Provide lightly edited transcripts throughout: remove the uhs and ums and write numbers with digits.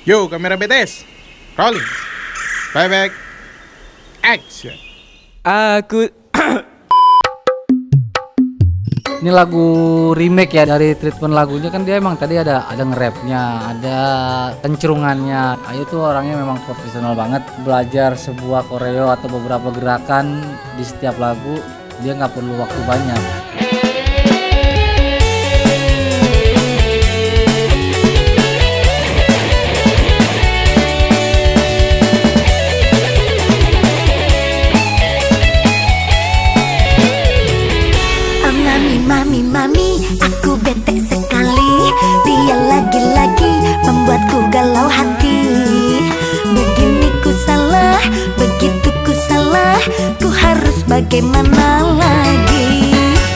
Yo, kamera BTS. Rolling. Playback. Action. Aku Ini lagu remake ya, dari treatment lagunya kan dia emang tadi ada nge-rapnya, ada kencurungannya. Ayu tuh orangnya memang profesional banget, belajar sebuah koreo atau beberapa gerakan di setiap lagu, dia nggak perlu waktu banyak. Mami, aku bete sekali. Dia lagi-lagi membuatku galau hati. Begini ku salah, begitu ku salah. Ku harus bagaimana lagi?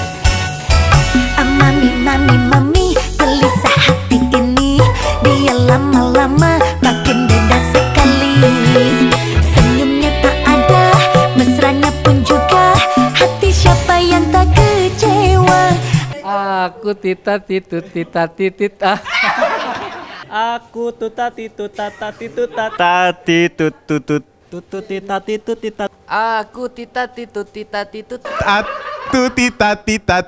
Mami, gelisah hati ini. Dia lama-lama makin beda sekali. Senyumnya tak ada, mesranya pun juga. Hati siapa yang tak kecewa? Aku tita titut tita titit ah. Aku tutati tutati tutati tutut tutut titati tutitat. Aku tita titut tita titut. Atu tita titat.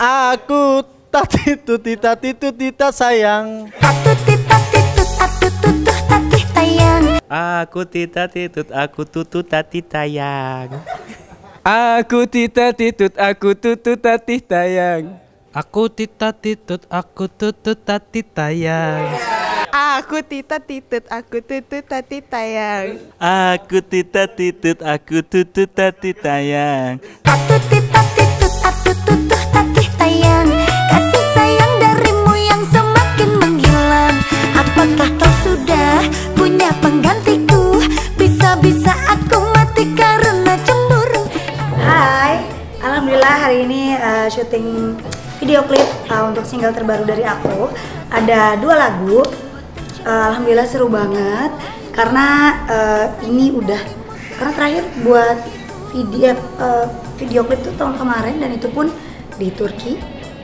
Aku tati tutitati tutita sayang. Atu titut atu tutuh tatih tayang. Aku tita titut aku tutut tati tayang. Aku tita titut aku tutut tatih tayang. Aku tita titut aku tutut tati tayang. Aku tita titut, aku tutut tati tayang. Aku tita titut aku tutut tati tayang. Atu titut atu tutuh tatih tayang. Kasih sayang darimu yang semakin menghilang. Apakah kau sudah punya penggantiku? Bisa-bisa aku mati karena cemburu. Hai, alhamdulillah hari ini syuting video klip untuk single terbaru dari aku. Ada 2 lagu. Alhamdulillah seru banget karena ini udah karena terakhir buat video klip tuh tahun kemarin dan itu pun di Turki.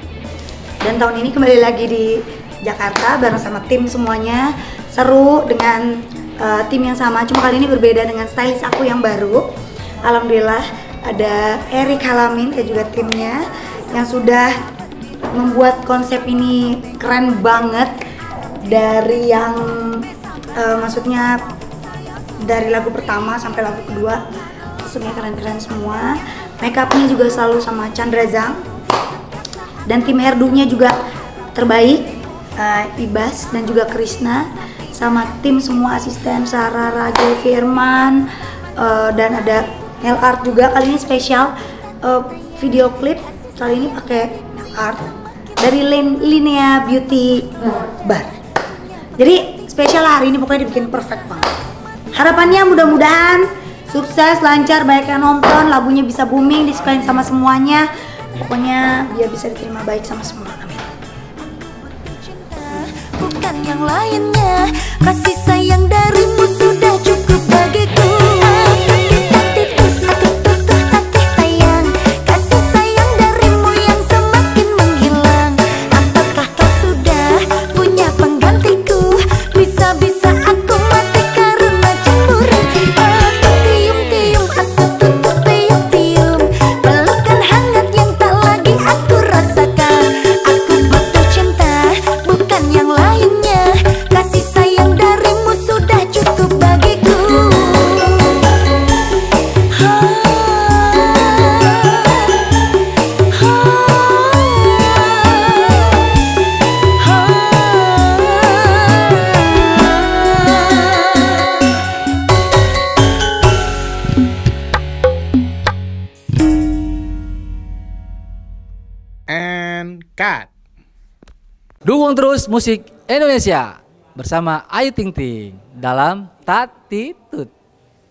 Dan tahun ini kembali lagi di Jakarta bareng sama tim semuanya. Seru dengan tim yang sama, cuma kali ini berbeda dengan stylist aku yang baru. Alhamdulillah ada Erik Halamin dan juga timnya yang sudah membuat konsep ini keren banget. Dari yang maksudnya dari lagu pertama sampai lagu kedua maksudnya keren-keren semua. Make upnya juga selalu sama Chandra Zhang dan tim hairdo-nya juga terbaik, Ibas dan juga Krishna, sama tim semua asisten Sarah, Rajul, Firman, dan ada nail art juga. Kali ini spesial video klip kali ini pakai nail art dari Linea Beauty Bar. Jadi spesial hari ini pokoknya dibikin perfect banget. Harapannya mudah-mudahan sukses, lancar, banyak yang nonton, lagunya bisa booming, disukain sama semuanya. Pokoknya biar bisa diterima baik sama semua. Amin. Bukan yang lainnya, kasih sayang darimu sudah cukup bagiku. And cut. Dukung terus musik Indonesia bersama Ayu Ting Ting dalam Tatitut.